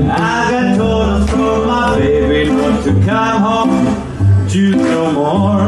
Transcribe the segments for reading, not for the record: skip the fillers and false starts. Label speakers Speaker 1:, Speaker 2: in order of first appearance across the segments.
Speaker 1: I got orders from my baby not to come home to no more.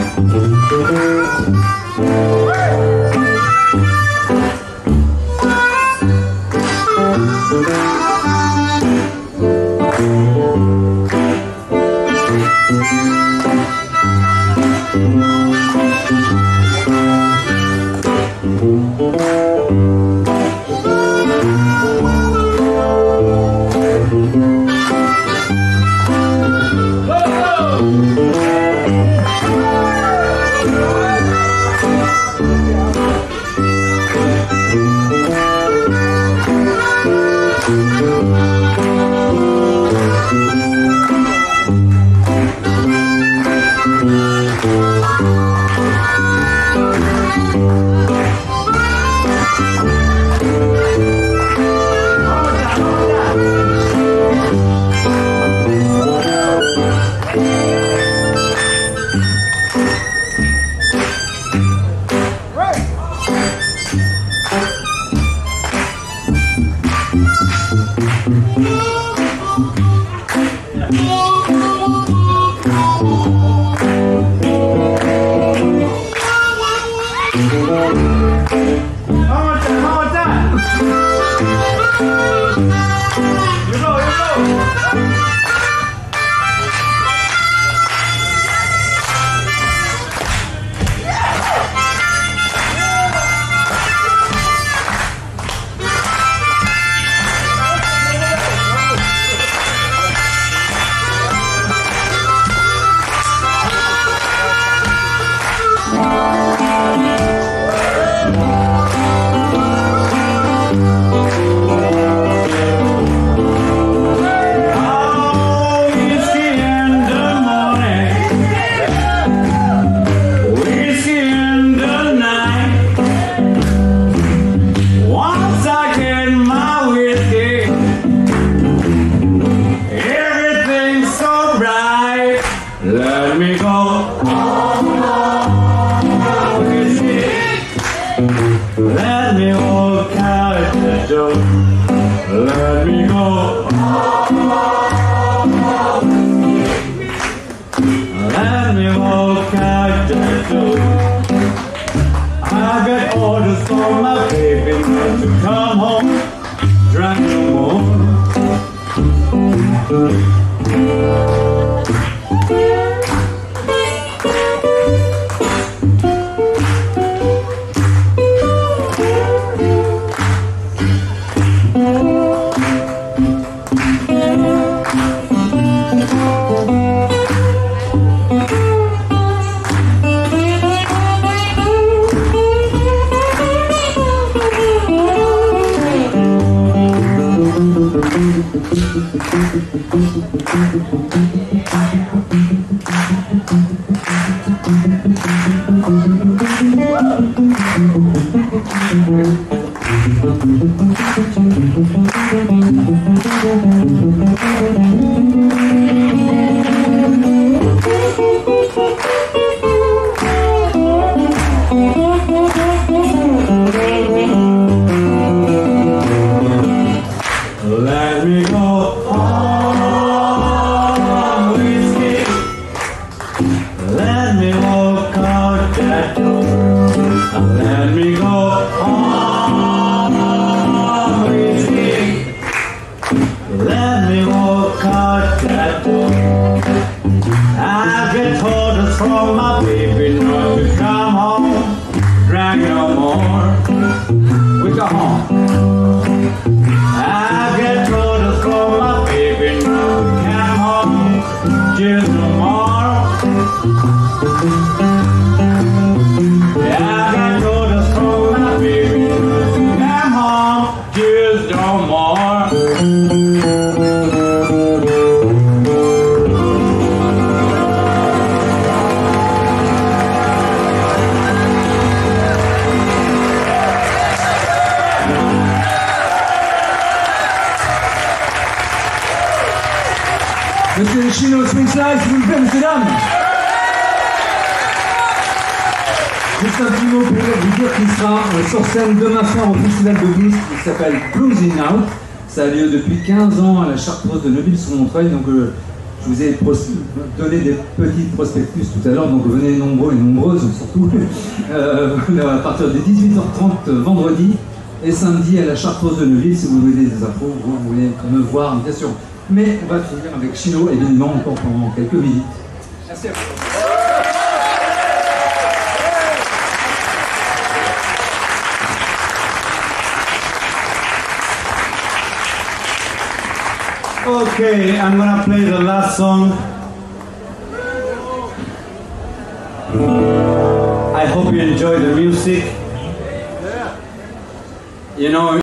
Speaker 2: Monsieur Chino, Swingslide, s'il vous plaît, messieurs, dames. Juste un petit mot pour vous dire qu'il sera sur scène demain soir au festival de blues qui s'appelle Blues in Out. Ça a lieu depuis 15 ans à la Chartreuse de Neuville-sur-Montreuil. Donc je vous ai donné des petits prospectus tout à l'heure, donc venez nombreux et nombreuses surtout. À partir de 18h30 vendredi et samedi à la Chartreuse de Neuville, si vous voulez des infos, vous voulez me voir bien sûr. Mais on va finir avec Chino évidemment encore pendant quelques minutes. Merci à vous.
Speaker 1: Okay, I'm gonna play the last song. I hope you enjoy the music. You know,